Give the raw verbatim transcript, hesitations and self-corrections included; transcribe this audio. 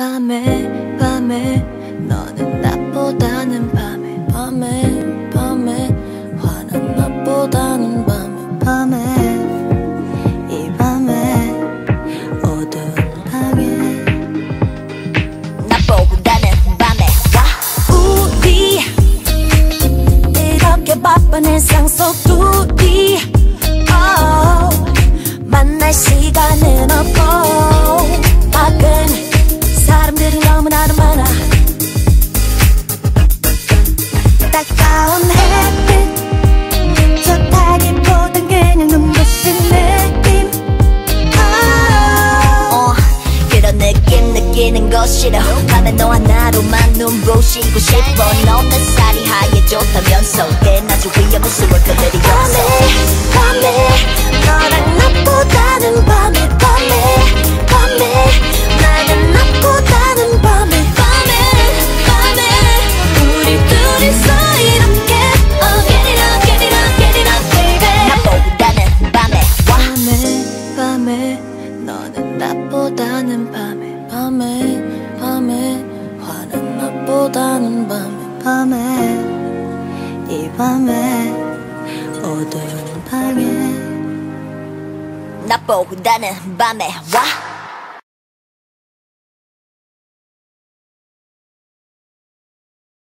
밤에 밤에 너는 나보다는 밤에 밤에 밤에 화난 나보다는 밤에 밤에 이 밤에 어두운 방에 나보다는 밤에 와 우리 이렇게 바쁜 일상 속 둘이 oh, 만날 시간은 없고 밖은 사람들이 너무나도 많아 따가운 햇빛 좋다기보단 그냥 눈부신 느낌 oh. 어, 그런 느낌 느끼는 거 싫어 밤에 너 하나로만 눈부시고 싶어 너는 살이 하얘졌다면서 때나지 위험한 숨을 거느리고 밤에 밤에 너랑 나보다는 밤에 밤에 밤에 나는 나보다는 밤에 밤에 밤에 우리 둘이서 이렇게 oh get it up get it up get it up baby 나보다는 밤에 와 밤에 밤에 너는 나보다는 밤에 밤에 밤에 화난 나보다는 밤에 밤에 이 밤에 어두운 방에 나보다는 밤에 와